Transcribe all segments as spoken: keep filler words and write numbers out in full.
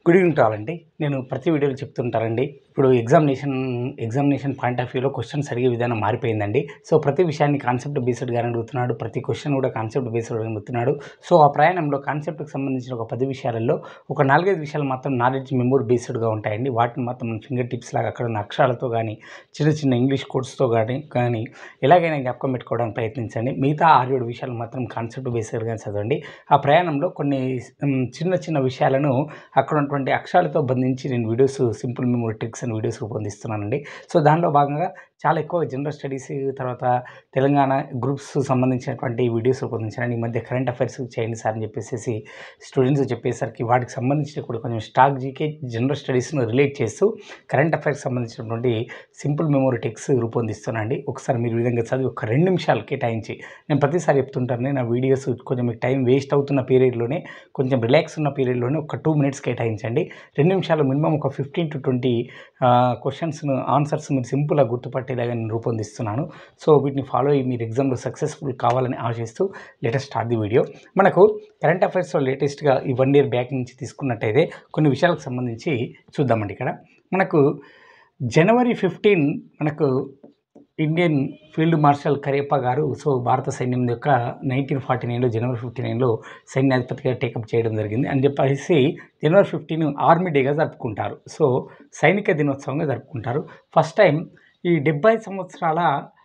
Good evening to all అండి. నేను ప్రతి వీడియోలో చెప్తుంటానండి. ఇప్పుడు ఎగ్జామినేషన్ ఎగ్జామినేషన్ పాయింట్ ఆఫ్ వ్యూలో క్వశ్చన్స్ అడిగే విధానం మారిపోయిందండి. సో ప్రతి విషయాన్ని కాన్సెప్ట్ బేస్డ్‌గా అడుగుతున్నాడు. ప్రతి క్వశ్చన్ కూడా కాన్సెప్ట్ బేస్డ్‌గా అడుగుతున్నాడు. సో ఆ ప్రయాణంలో కాన్సెప్ట్‌కి సంబంధించిన ఒక పది విషయాలలో ఒక నాలుగు, ఐదు విషయాలు మాత్రం నాలెడ్జ్ మెమరీ బేస్డ్‌గా ఉంటాయండి. వాటిని మాత్రం మన ఫింగర్ టిప్స్ లాగా అక్కడ ఉన్న అక్షరాలతో గానీ, చిన్న చిన్న ఇంగ్లీష్ కోడ్స్‌తో గానీ కానీ ఎలాగైనా జ్ఞాపకం పెట్టుకోవడానికి ప్రయత్నించండి. మిగతా ఆరు, ఏడు విషయాలు మాత్రం కాన్సెప్ట్ బేస్డ్‌గా చదవండి. ఆ ప్రయాణంలో కొన్ని హ్మ్, చిన్న చిన్న విషయాలను అక్కడ ఉన్నటువంటి అక్షరాలతో బంధించి నేను videos simple memory tricks and videos రూపొందిస్తున్నానండి. సో దానిలో భాగంగా చాలా ఎక్కువ జనరల్ స్టడీస్, తర్వాత తెలంగాణ గ్రూప్స్ సంబంధించినటువంటి వీడియోస్ రూపొందించాను. ఈ మధ్య కరెంట్ అఫైర్స్ చేయండి సార్ అని చెప్పేసి స్టూడెంట్స్ చెప్పేసరికి వాటికి సంబంధించిన కూడా కొంచెం స్టాక్ జీకే జనరల్ స్టడీస్ను రిలేట్ చేస్తూ కరెంట్ అఫైర్స్ సంబంధించినటువంటి సింపుల్ మెమరీ ట్రిక్స్ రూపొందిస్తున్నానండి. ఒకసారి మీరు ఈ విధంగా చదివి ఒక రెండు నిమిషాలు కేటాయించి, నేను ప్రతిసారి చెప్తుంటాను నా వీడియోస్ కొంచెం మీకు టైం వేస్ట్ అవుతున్న పీరియడ్లోనే, కొంచెం రిలాక్స్ ఉన్న పీరియడ్లోనే ఒక టూ మినిట్స్ కేటాయించండి. రెండు నిమిషాలు మినిమం ఒక ఫిఫ్టీన్ టు ట్వంటీ క్వశ్చన్స్ను ఆన్సర్స్ మీరు సింపుల్గా గుర్తుపట్టేలాగా నేను రూపొందిస్తున్నాను. సో వీటిని ఫాలో అయ్యి మీరు ఎగ్జామ్లో సక్సెస్ఫుల్ కావాలని ఆశిస్తూ లెటెస్ట్ స్టార్ట్ ది వీడియో. మనకు కరెంట్ అఫైర్స్లో లేటెస్ట్గా ఈ వన్ ఇయర్ బ్యాక్ నుంచి తీసుకున్నట్టయితే కొన్ని విషయాలకు సంబంధించి చూద్దామండి. ఇక్కడ మనకు జనవరి ఫిఫ్టీన్ మనకు Indian field marshal Cariappa garu so భారత సైన్యం యొక్క నైన్టీన్ ఫార్టీ నైన్లో జనవరి ఫిఫ్టీ నైన్లో సైన్యాధిపతిగా టేకప్ చేయడం జరిగింది అని చెప్పేసి జనవరి ఫిఫ్టీన్ ఆర్మీ డేగా జరుపుకుంటారు. సో సైనిక దినోత్సవంగా జరుపుకుంటారు. ఫస్ట్ టైం ఈ డెబ్బై సంవత్సరాల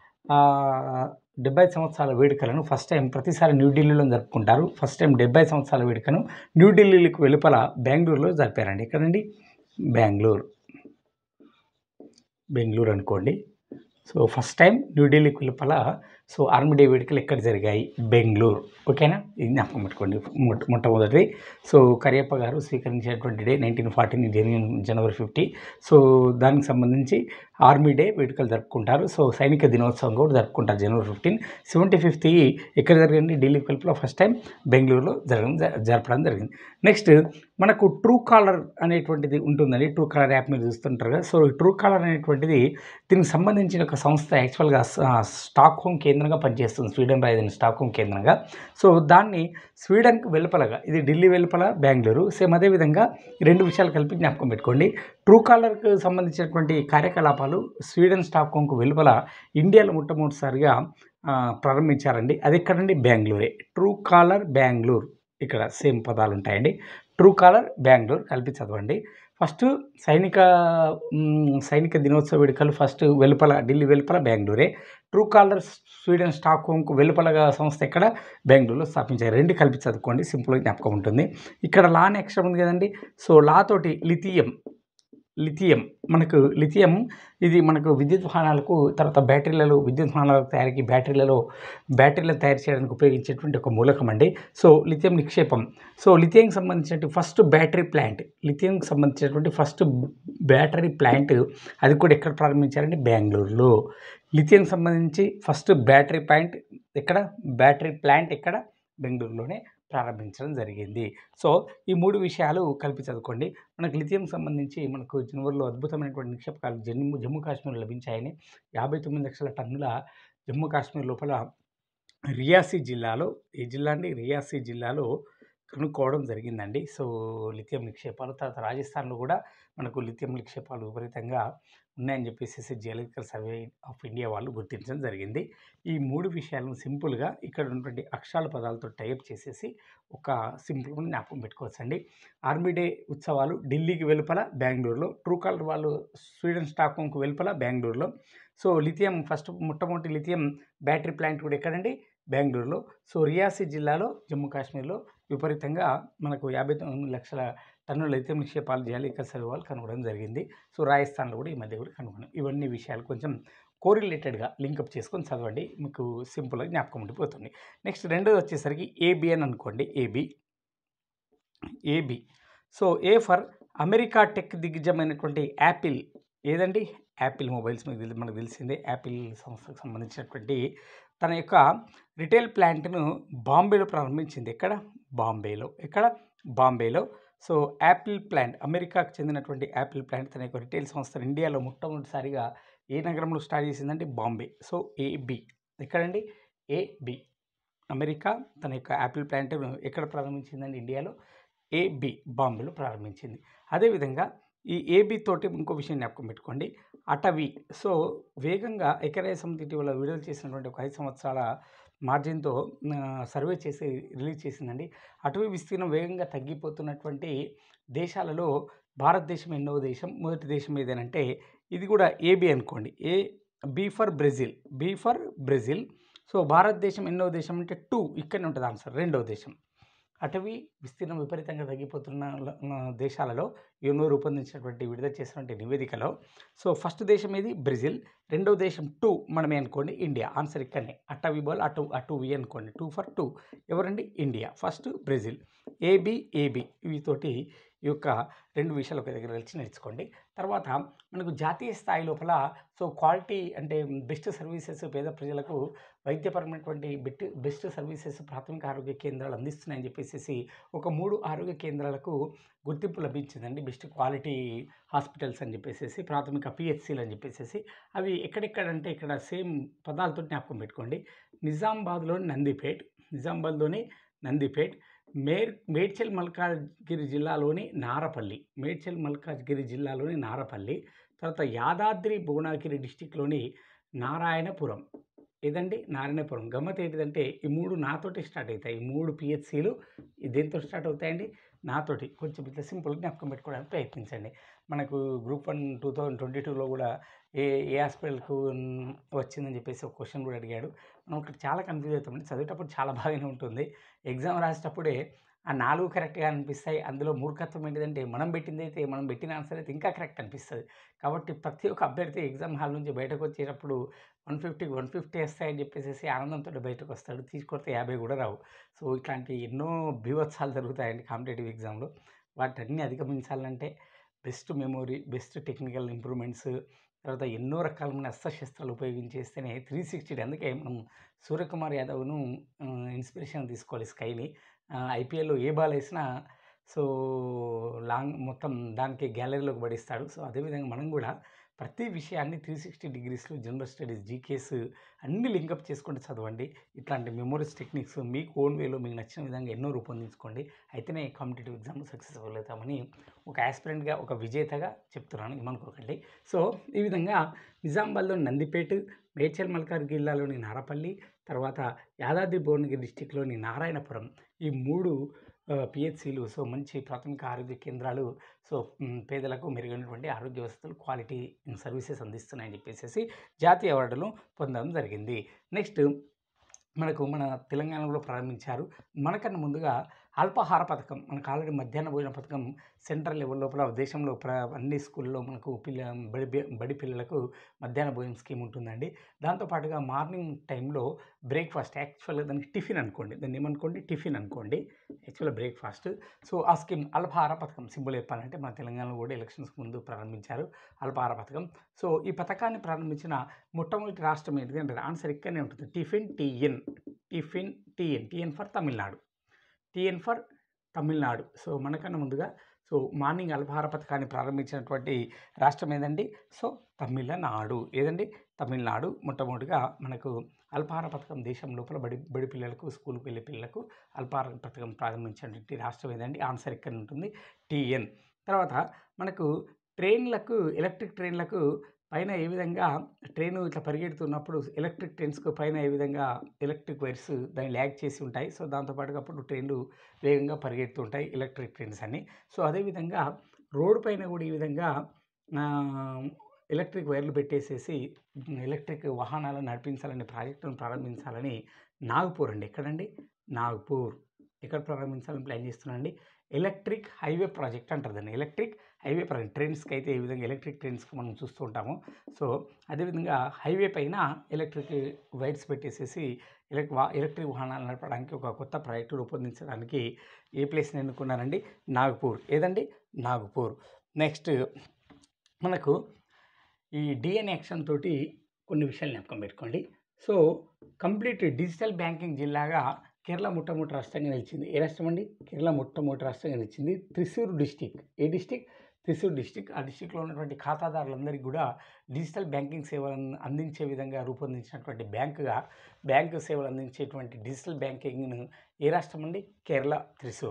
డెబ్బై సంవత్సరాల వేడుకలను ఫస్ట్ టైం ప్రతిసారి న్యూఢిల్లీలో జరుపుకుంటారు. ఫస్ట్ టైం డెబ్బై సంవత్సరాల వేడుకను న్యూఢిల్లీకి వెలుపల బెంగళూరులో జరిపారండి. ఎక్కడండి? బెంగళూరు బెంగళూరు అనుకోండి. సో ఫస్ట్ టైం న్యూఢిల్లీకి వెలుపల సో ఆర్మీ డే వేడుకలు ఎక్కడ జరిగాయి? బెంగళూరు. ఓకేనా? ఇది జ్ఞాపకం పెట్టుకోండి. మొట్ట మొట్టమొదటి సో కరియప్ప గారు స్వీకరించినటువంటి డే నైన్టీన్ ఫార్టీన్ జనవరి ఫిఫ్టీ. సో దానికి సంబంధించి ఆర్మీ డే వేడుకలు జరుపుకుంటారు. సో సైనిక దినోత్సవం కూడా జరుపుకుంటారు జనవరి ఫిఫ్టీన్. సెవెంటీ ఫిఫ్త్ ఎక్కడ జరిగింది? ఢిల్లీకి వెలుపల ఫస్ట్ టైం బెంగళూరులో జరగడం జరపడం జరిగింది. నెక్స్ట్ మనకు ట్రూ కాలర్ అనేటువంటిది ఉంటుందండి. ట్రూ కాలర్ యాప్ మీరు చూస్తుంటారు కదా. సో ట్రూ కాలర్ అనేటువంటిది దీనికి సంబంధించిన ఒక సంస్థ యాక్చువల్గా స్టాక్ హోమ్ కేంద్రంగా పనిచేస్తుంది. స్వీడన్ రాజధాని స్టాక్ హోమ్ కేంద్రంగా. సో దాన్ని స్వీడన్కి వెలుపలగా, ఇది ఢిల్లీ వెలుపల బెంగళూరు. సేమ్ అదేవిధంగా రెండు విషయాలు కలిపి జ్ఞాపకం పెట్టుకోండి. ట్రూ కాలర్కి సంబంధించినటువంటి కార్యకలాపాలు స్వీడన్ స్టాక్ హోమ్కు వెలుపల ఇండియాలో మొట్టమొదటిసారిగా ప్రారంభించారండి. అది ఎక్కడండి? బెంగళూరే. Truecaller Bengaluru. ఇక్కడ సేమ్ పదాలు ఉంటాయండి. ట్రూ కాలర్ బెంగళూరు కలిపి చదవండి. ఫస్ట్ సైనిక సైనిక దినోత్సవ వేడుకలు ఫస్ట్ వెలుపల ఢిల్లీ వెలుపల బెంగళూరే. ట్రూ కాలర్ స్వీడన్ స్టాక్ హోమ్కు వెలుపలగా సంస్థ ఎక్కడ? బెంగళూరులో స్థాపించారు. రెండు కలిపి చదువుకోండి, సింపుల్గా జ్ఞాపకం ఉంటుంది. ఇక్కడ లా అనే అక్షరం ఉంది కదండి. సో లా తోటి లిథియం లిథియం మనకు లిథియం ఇది మనకు విద్యుత్ వాహనాలకు, తర్వాత బ్యాటరీలలో విద్యుత్ వాహనాల తయారీకి బ్యాటరీలలో బ్యాటరీలను తయారు చేయడానికి ఉపయోగించేటువంటి ఒక మూలకం అండి. సో లిథియం నిక్షేపం. సో లిథియంకి సంబంధించినటువంటి ఫస్ట్ బ్యాటరీ ప్లాంట్ లిథియంకి సంబంధించినటువంటి ఫస్ట్ బ్యాటరీ ప్లాంట్ అది కూడా ఎక్కడ ప్రారంభించారండి? బెంగళూరులో. లిథియంకి సంబంధించి ఫస్ట్ బ్యాటరీ ప్లాంట్ ఎక్కడ? బ్యాటరీ ప్లాంట్ ఎక్కడ? బెంగళూరులోనే ప్రారంభించడం జరిగింది. సో ఈ మూడు విషయాలు కలిపి చదువుకోండి. మనకు లిథియం సంబంధించి మనకు జనవరిలో అద్భుతమైనటువంటి నిక్షేపకాలు జమ్మూ జమ్మూ కాశ్మీర్ లభించాయని, యాభై తొమ్మిది లక్షల టన్నుల జమ్మూ కాశ్మీర్ లోపల రియాసీ జిల్లాలో, ఈ జిల్లా అండి రియాసీ జిల్లాలో కనుక్కోవడం జరిగిందండి. సో లిథియం నిక్షేపాలు. తర్వాత రాజస్థాన్లో కూడా మనకు లిథియం నిక్షేపాలు విపరీతంగా ఉన్నాయని చెప్పేసి జియోలాజికల్ సర్వే ఆఫ్ ఇండియా వాళ్ళు గుర్తించడం జరిగింది. ఈ మూడు విషయాలను సింపుల్గా ఇక్కడ ఉన్నటువంటి అక్షరాల పదాలతో టైప్ చేసేసి ఒక సింపుల్గా జ్ఞాపకం పెట్టుకోవచ్చండి. ఆర్మీ డే ఉత్సవాలు ఢిల్లీకి వెలుపల బెంగళూరులో. ట్రూ కాలర్ వాళ్ళు స్వీడన్ స్టాక్ హోమ్కు వెలుపల బెంగళూరులో. సో లిథియం ఫస్ట్ మొట్టమొదటి లిథియం బ్యాటరీ ప్లాంట్ కూడా ఎక్కడండి? బెంగళూరులో. సో రియాసీ జిల్లాలో జమ్మూ కాశ్మీర్లో విపరీతంగా మనకు యాభై తొమ్మిది లక్షల టన్నుల లిథియం నిక్షేపాలు జియోలాజికల్ సర్వే వాళ్ళు కనుగొనడం జరిగింది. సో రాజస్థాన్లో కూడా ఈ మధ్య కూడా కనుగొన్నాం. ఇవన్నీ విషయాలు కొంచెం కోరిలేటెడ్గా లింకప్ చేసుకొని చదవండి, మీకు సింపుల్గా జ్ఞాపకం ఉండిపోతుంది. నెక్స్ట్ రెండోది వచ్చేసరికి ఏబి అని అనుకోండి. A B A B so A for America tech దిగ్గజమైనటువంటి యాపిల్. ఏదండి? యాపిల్ మొబైల్స్ మీకు మనకు తెలిసిందే. యాపిల్ సంస్థకు సంబంధించినటువంటి తన యొక్క రిటైల్ ప్లాంట్ను బాంబేలో ప్రారంభించింది. ఎక్కడ? బాంబేలో. ఎక్కడ? బాంబేలో. సో యాపిల్ ప్లాంట్, అమెరికాకు చెందినటువంటి యాపిల్ ప్లాంట్ తన యొక్క రిటైల్ సంస్థను ఇండియాలో మొట్టమొదటిసారిగా ఏ నగరంలో స్టార్ట్ చేసిందంటే బాంబే. సో ఏబి ఎక్కడండి? ఏబి అమెరికా తన యొక్క యాపిల్ ప్లాంట్ను ఎక్కడ ప్రారంభించిందండి? ఇండియాలో ఏబి బాంబేలో ప్రారంభించింది. అదేవిధంగా ఈ ఏబి తోటి ఇంకో విషయం జ్ఞాపకం పెట్టుకోండి, అటవీ. సో వేగంగా ఐక్యరాజ్య సమితి ఇటీవల విడుదల చేసినటువంటి ఒక ఐదు సంవత్సరాల మార్జిన్తో సర్వే చేసి రిలీజ్ చేసిందండి. అటవీ విస్తీర్ణం వేగంగా తగ్గిపోతున్నటువంటి దేశాలలో భారతదేశం ఎన్నో దేశం, మొదటి దేశం ఏదేనంటే ఇది కూడా ఏబి అనుకోండి. A B for Brazil, B for Brazil. So భారతదేశం ఎన్నో దేశం అంటే టూ, ఇక్కడనే ఉంటుంది ఆన్సర్, రెండవ దేశం. అటవీ విస్తీర్ణం విపరీతంగా తగ్గిపోతున్న దేశాలలో యునో రూపొందించినటువంటి విడుదల చేసినటువంటి నివేదికలో సో ఫస్ట్ దేశం ఏది బ్రెజిల్, రెండవ దేశం టూ మనమే అనుకోండి ఇండియా. ఆన్సర్ ఇక్కడనే అటవీ బాల్ అటు అటు వి అనుకోండి, టూ ఫర్ టూ ఎవరండి India, first Brazil. A B A B వీతోటి ఈ యొక్క రెండు విషయాలు ఒక దగ్గర కలిసి నేర్చుకోండి. తర్వాత మనకు జాతీయ స్థాయి లోపల సో క్వాలిటీ అంటే బెస్ట్ సర్వీసెస్ పేద ప్రజలకు వైద్యపరమైనటువంటి బెట్ బెస్ట్ సర్వీసెస్ ప్రాథమిక ఆరోగ్య కేంద్రాలు అందిస్తున్నాయని చెప్పేసి ఒక మూడు ఆరోగ్య కేంద్రాలకు గుర్తింపు లభించిందండి, బెస్ట్ క్వాలిటీ హాస్పిటల్స్ అని చెప్పేసి, ప్రాథమిక పిహెచ్సిలు అని చెప్పేసి. అవి ఎక్కడెక్కడంటే ఇక్కడ సేమ్ పదాలతో జ్ఞాపకం పెట్టుకోండి. నిజామాబాద్లోని నందిపేట్, నిజామాబాద్లోని నందిపేట్, మేర్ మేడ్చల్ మల్కాజ్గిరి జిల్లాలోని నారపల్లి, మేడ్చల్ మల్కాజ్గిరి జిల్లాలోని నారపల్లి. తర్వాత యాదాద్రి భువనగిరి డిస్టిక్లోని నారాయణపురం, ఏదండి నారాయణపురం. గమ్మత్ ఏంటిదంటే ఈ మూడు నాతోటి స్టార్ట్ అవుతాయి, ఈ మూడు పిహెచ్సిలు దేంతో స్టార్ట్ అవుతాయండి, నాతోటి. కొంచెం ఇట్లా సింపుల్గా జ్ఞాపకం పెట్టుకోవడానికి ప్రయత్నించండి. మనకు group one two thousand twenty టూలో కూడా ఏ ఏ హాస్పిటల్కు వచ్చిందని చెప్పేసి ఒక క్వశ్చన్ కూడా అడిగాడు. మనం ఇక్కడ చాలా కన్ఫ్యూజ్ అవుతామండి, చదివేటప్పుడు చాలా బాగానే ఉంటుంది, ఎగ్జామ్ రాసేటప్పుడే ఆ నాలుగు కరెక్ట్గా అనిపిస్తాయి. అందులో మూర్ఖత్వం ఏంటిదంటే మనం పెట్టింది అయితే మనం పెట్టిన ఆన్సర్ అయితే ఇంకా కరెక్ట్ అనిపిస్తుంది. కాబట్టి ప్రతి ఒక్క అభ్యర్థి ఎగ్జామ్ హాల్ నుంచి బయటకు వచ్చేటప్పుడు వన్ ఫిఫ్టీకి వన్ ఫిఫ్టీ వస్తాయని చెప్పేసి ఆనందంతో బయటకు వస్తాడు, తీసుకొడితే యాభై కూడా రావు. సో ఇట్లాంటి ఎన్నో బీభత్సాలు జరుగుతాయండి కాంపిటేటివ్ ఎగ్జామ్లో. వాటన్ని అధిగమించాలంటే best memory, best technical improvements, తర్వాత ఎన్నో రకాలమైన అస్త్రశస్త్రాలు ఉపయోగించేస్తేనే త్రీ సిక్స్టీ. అందుకే మనం సూర్యకుమార్ యాదవ్ను ఇన్స్పిరేషన్ తీసుకోవాలి స్కైని. ఐపీఎల్లో ఏ బాల్ వేసినా సో లాంగ్ మొత్తం దానికి గ్యాలరీలోకి పడిస్తాడు. సో అదేవిధంగా మనం కూడా ప్రతి విషయాన్ని త్రీ సిక్స్టీ డిగ్రీస్లో జనరల్ స్టడీస్, జీకేస్ అన్నీ లింకప్ చేసుకుంటూ చదవండి. ఇట్లాంటి మెమోరీస్ టెక్నిక్స్ మీకు ఓన్ వేలో మీకు నచ్చిన విధంగా ఎన్నో రూపొందించుకోండి. అయితేనే కాంపిటేటివ్ ఎగ్జామ్లో సక్సెస్ఫుల్ అవుతామని ఒక యాస్పిరెంట్గా, ఒక విజేతగా చెప్తున్నాను, ఏమనుకోకండి. సో ఈ విధంగా నిజామాబాద్లో నందిపేట, మేడ్చల్ మల్కాజ్గిరి జిల్లాలోని నారపల్లి, తర్వాత యాదాద్రి భువనగిరి డిస్టిక్లోని నారాయణపురం, ఈ మూడు పిహెచ్సిలు సో మంచి ప్రాథమిక ఆరోగ్య కేంద్రాలు సో పేదలకు మెరుగైనటువంటి ఆరోగ్య వ్యవస్థలు, క్వాలిటీ సర్వీసెస్ అందిస్తున్నాయని చెప్పేసి జాతీయ అవార్డును పొందడం జరిగింది. నెక్స్ట్ మనకు మన తెలంగాణలో ప్రారంభించారు. మనకన్నా ముందుగా అల్పాహార పథకం, మనకు ఆల్రెడీ మధ్యాహ్న భోజన పథకం సెంట్రల్ లెవెల్ లోపల దేశంలో ప్ర అన్ని స్కూల్లో మనకు పిల్ల బడి బడి పిల్లలకు మధ్యాహ్న భోజన స్కీమ్ ఉంటుందండి. దాంతోపాటుగా మార్నింగ్ టైంలో బ్రేక్ఫాస్ట్, యాక్చువల్గా దానికి టిఫిన్ అనుకోండి, దాన్ని ఏమనుకోండి టిఫిన్ అనుకోండి, యాక్చువల్గా బ్రేక్ఫాస్ట్. సో ఆ స్కీమ్ అల్పాహార పథకం సింబల్ చెప్పాలంటే మన తెలంగాణలో కూడా ఎలక్షన్స్కి ముందు ప్రారంభించారు అల్పాహార పథకం. సో ఈ పథకాన్ని ప్రారంభించిన మొట్టమొదటి రాష్ట్రం ఏంటిది అంటే ఆన్సర్ ఇక్కడనే ఉంటుంది, tiffin TN, tiffin TN, TN for Tamil Nadu, TN for Tamil Nadu. So మనకన్నా ముందుగా సో మార్నింగ్ అల్పాహార పథకాన్ని ప్రారంభించినటువంటి రాష్ట్రం ఏదండి, సో తమిళనాడు. ఏదండి, తమిళనాడు. మొట్టమొదటిగా మనకు అల్పాహార పథకం దేశం లోపల బడి బడి పిల్లలకు, స్కూల్కి వెళ్ళే పిల్లలకు అల్పాహార పథకం ప్రారంభించినటువంటి రాష్ట్రం ఏదండి, ఆన్సర్ ఇక్కడ ఉంటుంది టీఎన్. తర్వాత మనకు ట్రైన్లకు, ఎలక్ట్రిక్ ట్రైన్లకు పైన ఏ విధంగా ట్రైను ఇట్లా పరిగెడుతున్నప్పుడు ఎలక్ట్రిక్ ట్రైన్స్కు పైన ఏ విధంగా ఎలక్ట్రిక్ వైర్స్ దాన్ని ల్యాగ్ చేసి ఉంటాయి. సో దాంతోపాటుగా అప్పుడు ట్రైన్లు వేగంగా పరిగెడుతూ ఉంటాయి ఎలక్ట్రిక్ ట్రైన్స్ అన్ని. సో అదేవిధంగా రోడ్డు పైన కూడా ఈ విధంగా ఎలక్ట్రిక్ వైర్లు పెట్టేసేసి ఎలక్ట్రిక్ వాహనాలను నడిపించాలని ప్రాజెక్టును ప్రారంభించాలని నాగ్పూర్ అండి, ఎక్కడండి నాగ్పూర్, ఎక్కడ ప్రారంభించాలని ప్లాన్ చేస్తున్నాండి, ఎలక్ట్రిక్ హైవే ప్రాజెక్ట్ అంటారు దాన్ని, ఎలక్ట్రిక్ హైవే ప్రాజెక్ట్. ట్రైన్స్కి అయితే ఏ విధంగా ఎలక్ట్రిక్ ట్రైన్స్కి మనం చూస్తూ ఉంటాము. సో అదేవిధంగా హైవే పైన ఎలక్ట్రిక్ వైర్స్ పెట్టేసేసి ఎలక్ వా ఎలక్ట్రిక్ వాహనాలు నడపడానికి ఒక కొత్త ప్రాజెక్టు రూపొందించడానికి ఏ ప్లేస్ని ఎన్నుకున్నారండి, నాగ్పూర్. ఏదండి, నాగ్పూర్. నెక్స్ట్ మనకు ఈ డిఎన్ యాక్షన్ తోటి కొన్ని విషయాలు జ్ఞాపకం పెట్టుకోండి. సో కంప్లీట్ డిజిటల్ బ్యాంకింగ్ జిల్లాగా కేరళ మొట్టమొదటి రాష్ట్రంగా నిలిచింది. ఏ రాష్ట్రం అండి, కేరళ మొట్టమొదటి రాష్ట్రంగా నిలిచింది. త్రిశూర్ డిస్టిక్, ఏ డిస్టిక్, త్రిశూర్ డిస్టిక్. ఆ డిస్టిక్లో ఉన్నటువంటి ఖాతాదారులందరికీ కూడా డిజిటల్ బ్యాంకింగ్ సేవలను అందించే విధంగా రూపొందించినటువంటి బ్యాంకుగా, బ్యాంకు సేవలు అందించేటువంటి డిజిటల్ బ్యాంకింగ్ను ఏ రాష్ట్రం అండి, కేరళ, త్రిశూర్.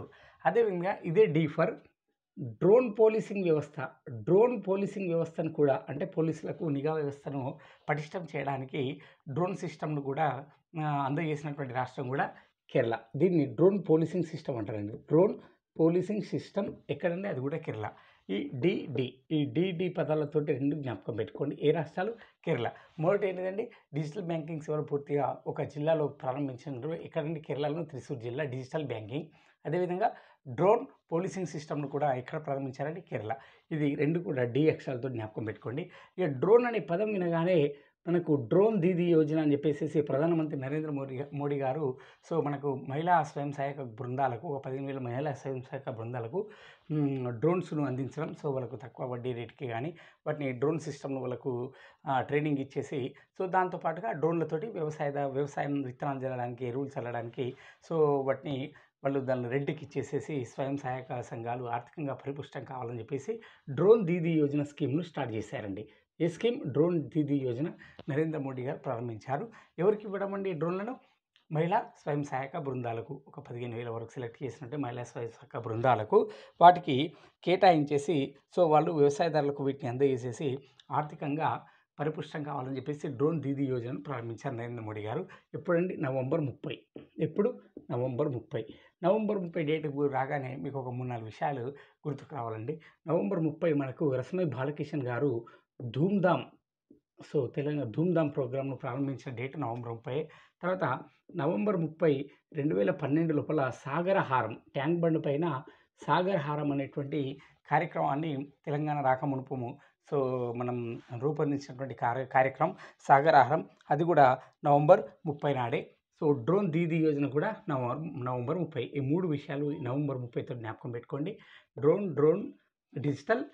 అదేవిధంగా ఇదే డి ఫర్ డ్రోన్ పోలీసింగ్ వ్యవస్థ. డ్రోన్ పోలీసింగ్ వ్యవస్థను కూడా అంటే పోలీసులకు నిఘా వ్యవస్థను పటిష్టం చేయడానికి డ్రోన్ సిస్టమ్‌ను కూడా ఆహ్, అందజేసినటువంటి రాష్ట్రం కూడా కేరళ. దీన్ని డ్రోన్ పోలీసింగ్ సిస్టమ్ అంటారండి. డ్రోన్ పోలీసింగ్ సిస్టమ్ ఎక్కడండి? అది కూడా కేరళ. ఈ డిడి ఈ డిడి పదాలతోటి రెండు జ్ఞాపకం పెట్టుకోండి. ఏ రాష్ట్రాలు? కేరళ. మొదటి ఏంటిదండి? డిజిటల్ బ్యాంకింగ్ సేవలు పూర్తిగా ఒక జిల్లాలో ప్రారంభించినారు. ఎక్కడండి? కేరళలో త్రిశూర్ జిల్లా డిజిటల్ బ్యాంకింగ్. అదేవిధంగా డ్రోన్ పోలీసింగ్ సిస్టమ్‌ను కూడా ఎక్కడ ప్రారంభించారంటే కేరళ. ఇది రెండు కూడా డి అక్షరాలతో జ్ఞాపకం పెట్టుకోండి. ఇక డ్రోన్ అనే పదం వినగానే మనకు డ్రోన్ దీదీ యోజన అని చెప్పేసేసి ప్రధానమంత్రి నరేంద్ర మోడీ మోడీ గారు సో మనకు మహిళా స్వయం సహాయక బృందాలకు ఒక పదిహేను వేల మహిళా స్వయం సహాయక బృందాలకు హ్మ్, డ్రోన్స్‌ను అందించడం. సో వాళ్ళకు తక్కువ వడ్డీ రేట్‌కి గానీ వాటిని డ్రోన్ సిస్టమ్‌ను వాళ్ళకు ఆహ్, ట్రైనింగ్ ఇచ్చేసి సో దాంతో పాటుగా డ్రోన్‌లతోటి వ్యవసాయద వ్యవసాయం విత్తనాలు జల్లడానికి, ఎరువులు చల్లడానికి సో వాటిని వాళ్ళు దాన్ని రెంట్‌కి ఇచ్చేసేసి స్వయం సహాయక సంఘాలు ఆర్థికంగా పరిపుష్టం కావాలని చెప్పేసి డ్రోన్ దీదీ యోజన స్కీమ్‌ను స్టార్ట్ చేశారండి. ఏ స్కీమ్? డ్రోన్ దీదీ యోజన నరేంద్ర మోడీ గారు ప్రారంభించారు. ఎవరికి ఇవ్వడం అండి ఈ డ్రోన్‌లను? మహిళా స్వయం సహాయక బృందాలకు ఒక పదిహేను వేల వరకు సెలెక్ట్ చేసినట్టే మహిళా స్వయం సహాయక బృందాలకు వాటికి కేటాయించేసి సో వాళ్ళు వ్యవసాయదారులకు వీటిని అందజేసేసి ఆర్థికంగా పరిపుష్టం కావాలని చెప్పేసి డ్రోన్ దీదీ యోజనను ప్రారంభించారు నరేంద్ర మోడీ గారు. ఎప్పుడండి? నవంబర్ ముప్పై. ఎప్పుడు? నవంబర్ ముప్పై. నవంబర్ ముప్పై డేట్ రాగానే మీకు ఒక మూడు, నాలుగు విషయాలు గుర్తుకు రావాలండి. నవంబర్ ముప్పై మనకు రసమై బాలకిషన్ గారు ధూమ్‌ధామ్ సో తెలంగాణ ధూమ్‌ధామ్ ప్రోగ్రామ్‌ను ప్రారంభించిన డేట్ నవంబర్ ముప్పై. తర్వాత నవంబర్ ముప్పై రెండు వేల పన్నెండు లోపల సాగరహారం ట్యాంక్ బండ్ పైన సాగరహారం అనేటువంటి కార్యక్రమాన్ని తెలంగాణ రాకమునుపు సో మనం రూపొందించినటువంటి కార్య కార్యక్రమం సాగరహారం. అది కూడా నవంబర్ ముప్పై నాడే. సో డ్రోన్ దీదీ యోజన కూడా నవంబర్ నవంబర్ ముప్పై. ఈ మూడు విషయాలు నవంబర్ ముప్పైతో జ్ఞాపకం పెట్టుకోండి. Drone drone digital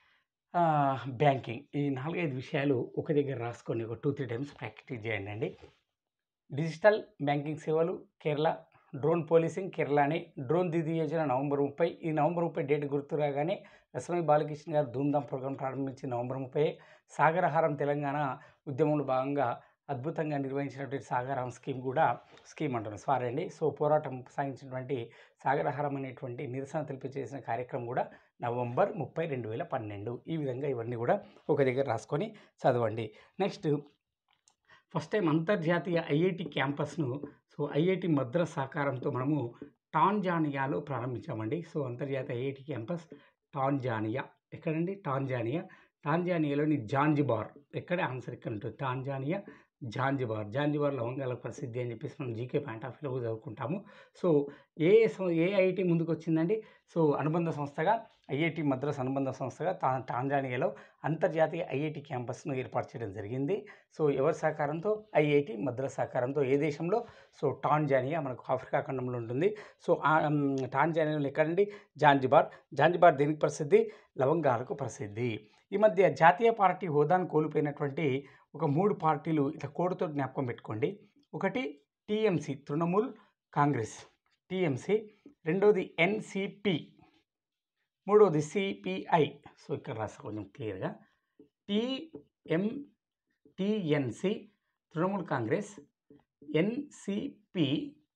ah, banking ఈ నాలుగు, ఐదు విషయాలు ఒక దగ్గర రాసుకొని ఒక రెండు, మూడు టైమ్స్ ప్రాక్టీస్ చేయండండి. డిజిటల్ బ్యాంకింగ్ సేవలు కేరళ, డ్రోన్ పోలీసింగ్ కేరళనే, డ్రోన్ దీదీ యోజన నవంబర్ ముప్పై. ఈ నవంబర్ ముప్పై డేట్ గుర్తు రాగానే రసమై బాలకృష్ణ గారు ధూమ్‌ధామ్ ప్రోగ్రాం ప్రారంభించి నవంబర్ ముప్పై. సాగరహారం తెలంగాణ ఉద్యమంలో భాగంగా అద్భుతంగా నిర్వహించినటువంటి సాగరహారం స్కీమ్ కూడా స్కీమ్ అంటున్నాను సారీ అండి. సో పోరాటం సాగించినటువంటి సాగరహారం అనేటువంటి నిరసన తెలిపి చేసిన కార్యక్రమం కూడా నవంబర్ ముప్పై రెండు వేల పన్నెండు. ఈ విధంగా ఇవన్నీ కూడా ఒక దగ్గర రాసుకొని చదవండి. నెక్స్ట్ ఫస్ట్ టైం అంతర్జాతీయ ఐఐటి క్యాంపస్‌ను సో ఐఐటి మద్రాస్ సహకారంతో మనము టాంజానియాలో ప్రారంభించామండి. సో అంతర్జాతీయ ఐఐటి క్యాంపస్ టాంజానియా. ఎక్కడండి? టాంజానియా. టాంజానియాలోని జాంజిబార్. ఎక్కడ? ఆన్సర్ ఇక్కడ ఉంటుంది. Tanzania Zanzibar. జాంజిబార్ లవంగాల ప్రసిద్ధి అని చెప్పేసి మనం జీకే పాయింట్ ఆఫ్ వ్యూలో చదువుకుంటాము. సో ఏ సం ఏ ఐఐటి ముందుకు వచ్చిందండి? సో అనుబంధ సంస్థగా ఐఐటి మద్రాస్ అనుబంధ సంస్థగా టా టాంజానియాలో అంతర్జాతీయ ఐఐటి క్యాంపస్‌ను ఏర్పాటు చేయడం జరిగింది. సో ఎవరి సహకారంతో? ఐఐటి మద్రాస్ సహకారంతో. ఏ దేశంలో? సో టాంజానియా మనకు ఆఫ్రికా ఖండంలో ఉంటుంది. సో ఆహ్, హ్మ్, టాంజానియాలో ఎక్కడండి? జాంజిబార్. జాంజిబార్ దేనికి ప్రసిద్ధి? లవంగాలకు ప్రసిద్ధి. ఈ మధ్య జాతీయ పార్టీ హోదాను కోల్పోయినటువంటి ఒక మూడు పార్టీలు ఇట్లా కోడ్‌తో జ్ఞాపకం పెట్టుకోండి. ఒకటి టీఎంసీ తృణమూల్ కాంగ్రెస్ టీఎంసీ, రెండోది ఎన్‌సీపీ, మూడోది సిపిఐ. సో ఇక్కడ రాస్తా కొంచెం క్లియర్‌గా. TM TNC Trinamool Congress, NCP,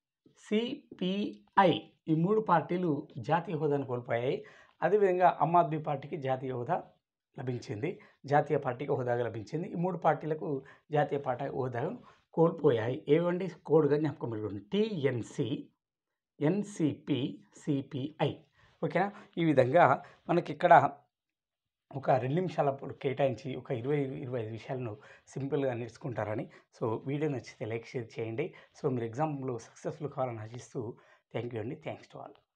CPI ఈ మూడు పార్టీలు జాతీయ హోదాను కోల్పోయాయి. అదేవిధంగా ఆమ్ ఆద్మీ పార్టీకి జాతీయ హోదా లభించింది. జాతీయ పార్టీకి హోదాగా లభించింది. ఈ మూడు పార్టీలకు జాతీయ పార్టీ హోదాను కోల్పోయాయి. ఏవండి? కోడ్‌గా జ్ఞాపకం పెట్టుకోండి. TNC, NCP, CPI. ఓకేనా? ఈ విధంగా మనకిక్కడ ఒక రెండు నిమిషాల పాటు కేటాయించి ఒక ఇరవై, ఇరవై ఐదు విషయాలను సింపుల్‌గా నేర్చుకుంటారని. సో వీడియో నచ్చితే లైక్, షేర్ చేయండి. సో మీరు ఎగ్జామ్‌లో సక్సెస్‌ఫుల్ కావాలని ఆశిస్తూ థ్యాంక్ యూ అండి. Thanks to all.